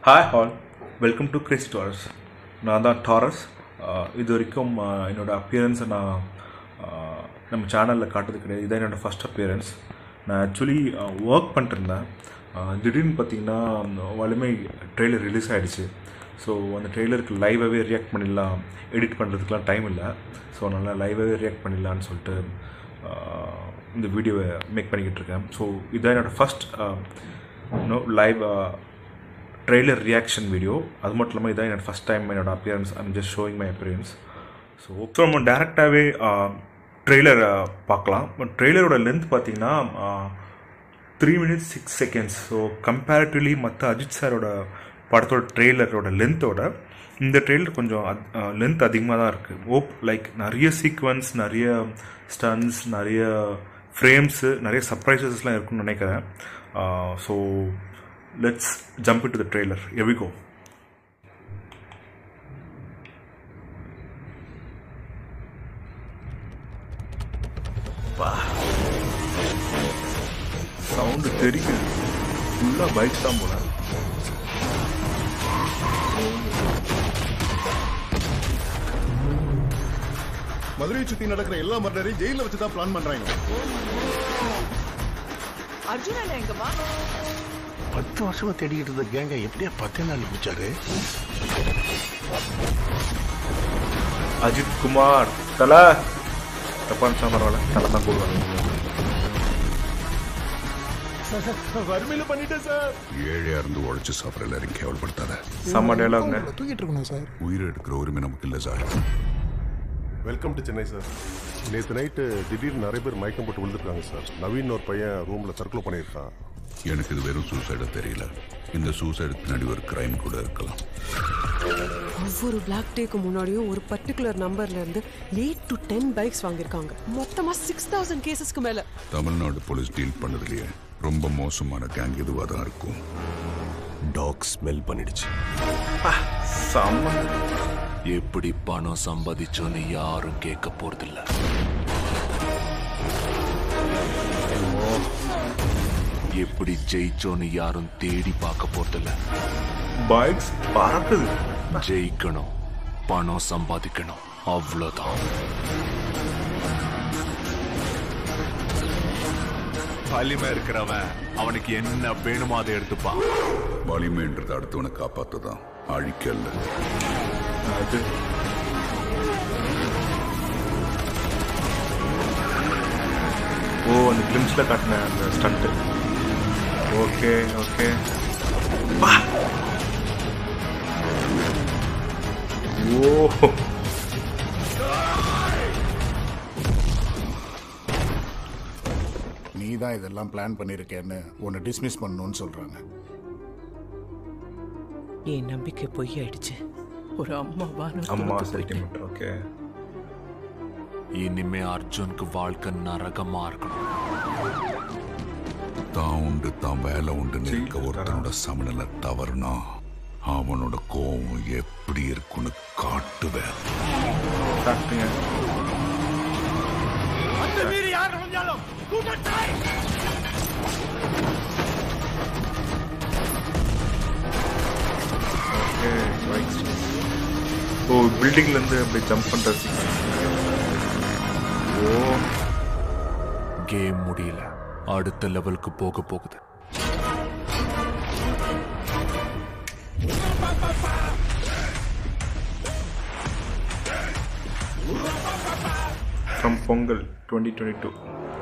Hi all, welcome to Chris Taurus. நான் தான் Taurus. இது வரைக்கும் என்னோடய அப்பியரன்ஸை நான் நம்ம சேனலில் காட்டுறது கிடையாது. இதான் என்னோடய ஃபஸ்ட் அப்பியரன்ஸ். நான் ஆக்சுவலி ஒர்க் பண்ணிட்டுருந்தேன். திடீர்னு பார்த்திங்கன்னா வலிமை ட்ரெய்லர் ரிலீஸ் ஆகிடுச்சு. ஸோ அந்த ட்ரெய்லருக்கு லைவாகவே ரியாக்ட் பண்ணிடலாம், எடிட் பண்ணுறதுக்குலாம் டைம் இல்லை. ஸோ அதனால் லைவாகவே ரியாக்ட் பண்ணிடலான்னு சொல்லிட்டு இந்த வீடியோவை மேக் பண்ணிக்கிட்டு இருக்கேன். ஸோ இதான் என்னோடய first live trailer reaction video. அது மட்டும் இல்லாமல் இதான் என்னோடய ஃபஸ்ட் டைம் என்னோடய appearance. I'm just showing my appearance. So நம்ம டேரெக்டாகவே ட்ரெய்லர் பார்க்கலாம். ட்ரெய்லரோட லென்த் பார்த்திங்கன்னா 3 minutes 6 seconds. ஸோ கம்பேரிட்டிவ்லி மற்ற அஜித் சாரோட படத்தோட ட்ரெய்லரோட லென்த்தோட இந்த ட்ரெய்லர் கொஞ்சம் லென்த் அதிகமாக தான் இருக்குது. லைக் நிறைய சீக்வன்ஸ், நிறைய ஸ்டன்ஸ், நிறைய ஃப்ரேம்ஸு, நிறைய சர்ப்ரைசஸ்லாம் இருக்குன்னு நினைக்கிறேன். So let's jump into the trailer. Here we go. Sound தெரியுது. ஃபுல்லா பைக் தான் போல. மதுரையை சுத்தி நடக்கிற எல்லா மர்டரையும் ஜெயில வச்சு தான் பிளான் பண்றாங்க. அர்ஜுனா எங்கம்மா? 10 வருஷமா தேடிக்கிட்டு இருந்த கேங்க எப்படியா 10 நாள் பிடிச்சாரு? அஜித் குமார் தல தப்பான் சாமர்வால தலை தான் போடுவாங்க. வறுமையில பண்ணிட்டேன் சார். ஏழையா இருந்து உழைச்சு சாப்பிட்ற எல்லாரும் கேவலப்படுத்தாத. செம்ம டயலாக்ங்க. தூக்கிட்டு இருக்கணும் சார். உயிரை எடுக்கிற உரிமை நமக்கு இல்லை sir. Welcome to Chennai sir. நேற்று நைட்டு திடீர்னு நிறைய பேர் மயக்கம் போட்டு விழுந்துருக்காங்க சார். நவீன் ஒரு பையன் ரூம்ல தற்கொலை பண்ணியிருக்கான். எனக்கு இது வெறும் சூசைடா தெரியல. இந்த சூசைடு பின்னாடி ஒரு கிரைம் கூட இருக்கலாம். ஒவ்வொரு பிளாக் டேக்கு முன்னாடியும் ஒரு பர்டிகுலர் நம்பர்ல இருந்து 8 to 10 பைக்ஸ் வாங்கியிருக்காங்க. மொத்தமா 6000 கேசஸ்க்கு மேல. தமிழ்நாடு போலீஸ் டீல் பண்ணதுலயே ரொம்ப மோசமான கேங் இதுவாக தான் இருக்கும். டாக் ஸ்மெல் பண்ணிடுச்சு. செம்ம. எப்படி பணம் சம்பாதிச்சோன்னு யாரும் கேட்க போறதில்ல. எப்படி ஜெயிச்சோன்னு யாரும் தேடி பார்க்க போறதில்ல. பைக்ஸ் பறக்குது. ஜெயிக்கணும், பணம் சம்பாதிக்கணும், அவ்வளவுதான். வலிமை இருக்கிறவன் அவனுக்கு என்ன வேணுமோ அதை எடுத்துப்பான். வலிமைன்றது அடுத்தவனை காப்பாத்ததான், அழிக்கல்ல. அது அந்த கிளிம்ஸ்ல காட்டின அந்த ஸ்டண்ட். Okay okay. ஓ நீ தான் இதெல்லாம் பிளான் பண்ணிருக்கேன்னு உன்னை டிஸ்மிஸ் பண்ணணும்னு சொல்றாங்க. என் நம்பிக்கை பொய் ஆயிடுச்சு. ஒரு அம்மா சென்டிமெண்ட். ஓகே. இனிமே அர்ஜுனுக்கு வாழ்க்கை நரகமா இருக்கணும். தான் உண்டு தான் வேலை உண்டு இருக்க ஒருத்தனோட சமநிலை தவறுனா அவனோட கோவம் எப்படி இருக்குன்னு காட்டுவேன். ஓ பில்டிங்ல இருந்து அப்படியே ஜம்ப் பண்றது. ஓ கேம் முடியல, அடுத்த லெவலுக்கு போக போகுது. ஃப்ரம் பொங்கல் 2022.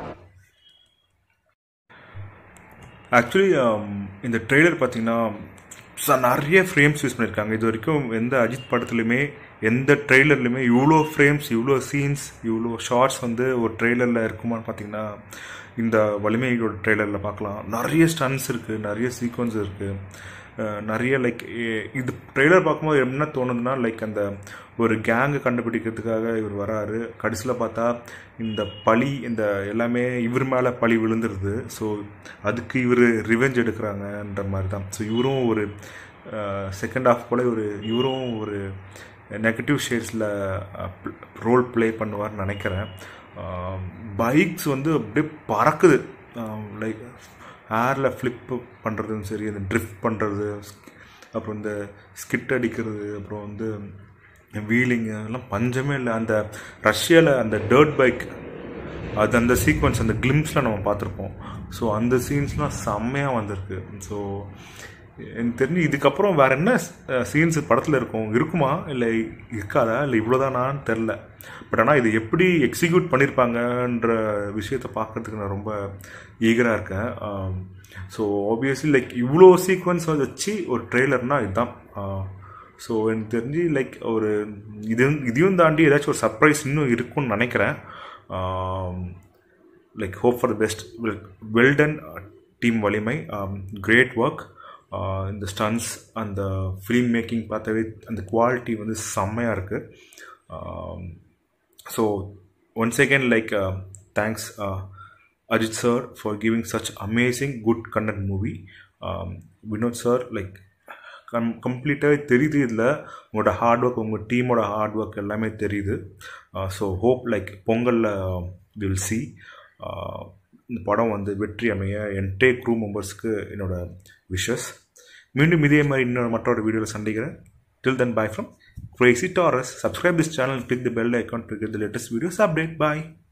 ஆக்சுவலி இந்த ட்ரெய்லர் பார்த்தீங்கன்னா நிறைய ஃப்ரேம்ஸ் யூஸ் பண்ணியிருக்காங்க. இது வரைக்கும் எந்த அஜித் படத்துலையுமே எந்த ட்ரெய்லர்லையுமே இவ்வளோ ஃப்ரேம்ஸ், இவ்வளோ சீன்ஸ், இவ்வளோ ஷார்ட்ஸ் வந்து ஒரு ட்ரெய்லரில் இருக்குமான்னு பார்த்தீங்கன்னா இந்த வலிமையோட ட்ரெய்லரில் பார்க்கலாம். நிறைய ஸ்டன்ஸ் இருக்குது, நிறைய சீக்வன்ஸ் இருக்குது, நிறைய லைக் இது ட்ரெய்லர் பார்க்கும்போது என்ன தோணுதுன்னா லைக் அந்த ஒரு கேங்கை கண்டுபிடிக்கிறதுக்காக இவர் வராரு. கடைசியில் பார்த்தா இந்த பழி, இந்த எல்லாமே இவர் மேலே பழி விழுந்துருது. ஸோ அதுக்கு இவர் ரிவெஞ்ச் எடுக்கிறாங்கன்ற மாதிரி தான். ஸோ இவரும் ஒரு செகண்ட் ஹாஃப் போல் இவரும் ஒரு நெகட்டிவ் ஷேட்ஸில் ரோல் ப்ளே பண்ணுவார்னு நினைக்கிறேன். பைக்ஸ் வந்து அப்படியே பறக்குது. லைக் ஏரில் ஃப்ளிப்பு பண்ணுறதும் சரி, அந்த ட்ரிஃப்ட் பண்ணுறது, அப்புறம் இந்த ஸ்கிட் அடிக்கிறது, அப்புறம் வந்து வீலிங்கு எல்லாம் பஞ்சமே இல்லை. அந்த ரஷ்யாவில் அந்த டர்ட் பைக் அது அந்த சீக்வன்ஸ் அந்த கிளிம்ஸ்லாம் நம்ம பார்த்துருப்போம். ஸோ அந்த சீன்ஸ்லாம் செம்மையாக வந்திருக்கு. ஸோ எனக்கு தெரிஞ்சு இதுக்கப்புறம் வேறு என்ன சீன்ஸ் படத்தில் இருக்குமா இல்லை இருக்காதா இல்லை இவ்வளோதானான்னு தெரில. பட் ஆனால் இது எப்படி எக்ஸிக்யூட் பண்ணியிருப்பாங்கன்ற விஷயத்தை பார்க்குறதுக்கு நான் ரொம்ப ஈகராக இருக்கேன். ஸோ ஆப்வியஸ்லி லைக் இவ்வளோ சீக்வன்ஸ் வச்சு ஒரு ட்ரெய்லர்னால் இதுதான். ஸோ எனக்கு தெரிஞ்சு லைக் ஒரு இதையும் தாண்டி ஏதாச்சும் ஒரு சர்ப்ரைஸ் இன்னும் இருக்கும்னு நினைக்கிறேன். Like hope for the best. Well done team Valimai, great work. இந்த ஸ்டன்ஸ் அந்த ஃபிலிம் மேக்கிங் பார்த்தாவே அந்த குவாலிட்டி வந்து செம்மையாக இருக்குது. So once again like thanks Ajit sir for giving such amazing good content movie. Vinod sir like கம்ப்ளீட்டாக தெரியுது. இதில் உங்களோட ஹார்ட் ஒர்க், உங்கள் டீமோட ஹார்ட் ஒர்க் எல்லாமே தெரியுது. ஸோ ஹோப் லைக் பொங்கலில் வில் சி இந்த படம் வந்து வெற்றி அமைய என்டே க்ரூ மெம்பர்ஸ்க்கு என்னோட விஷஸ். மீண்டும் இதே மாதிரி இன்னொரு மற்றொரு வீடியோவில் சந்திக்கிறேன். Till then, bye from Crazy Taurus. Subscribe this channel and click the bell icon to get the latest videos update. Bye.